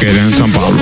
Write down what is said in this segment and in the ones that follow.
queda en San Pablo.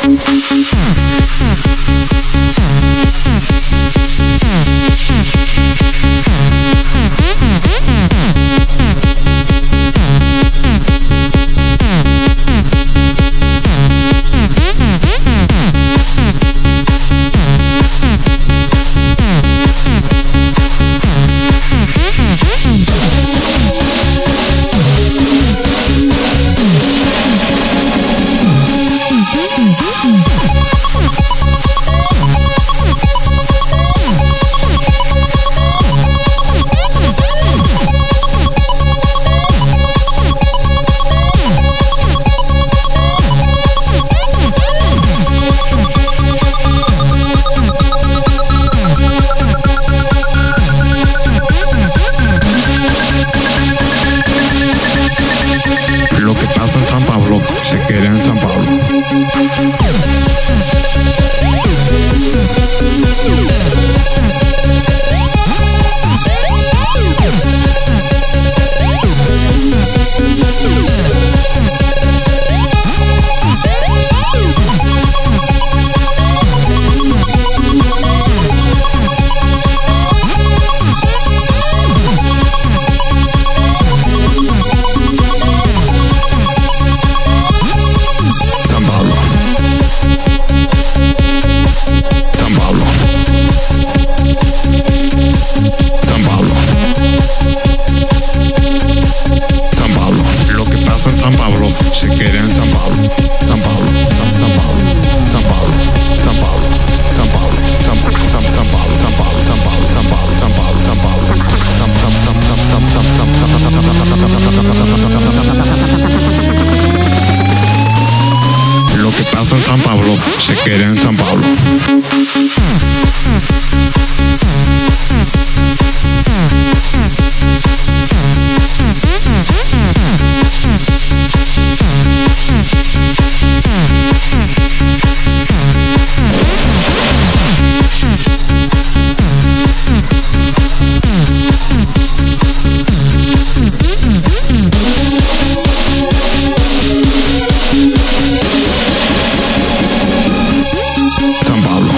Lo que pasa en San Pablo se queda en San Pablo. San Pablo se queda en San Pablo. San Pablo, San Pablo, San Pablo, San Pablo, San Pablo, San Pablo, San Pablo, San Pablo, San Pablo, San Pablo, San Pablo, San Pablo. Lo que pasa en San Pablo se queda en San Pablo. San Pablo.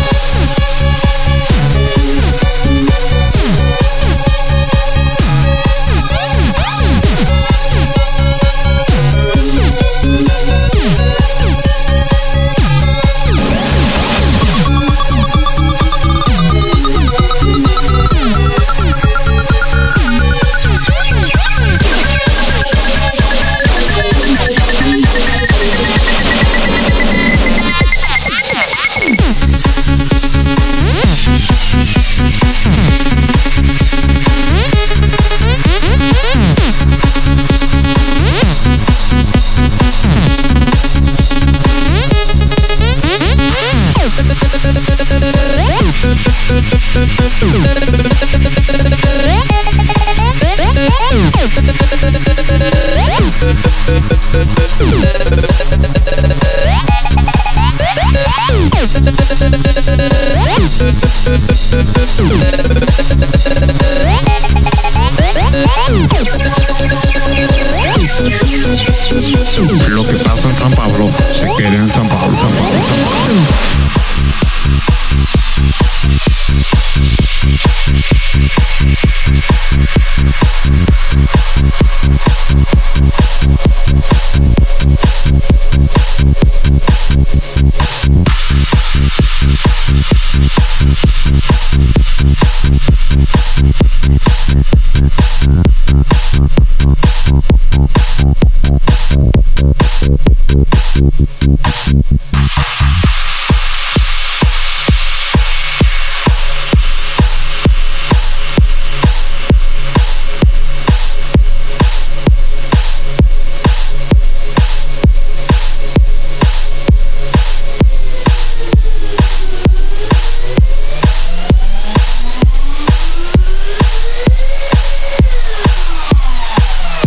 Lo que pasa en San Pablo se queda en San Pablo, San Pablo, San Pablo.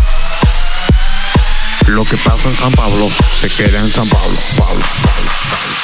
Lo que pasa en San Pablo se queda en San Pablo, Pablo, Pablo, Pablo.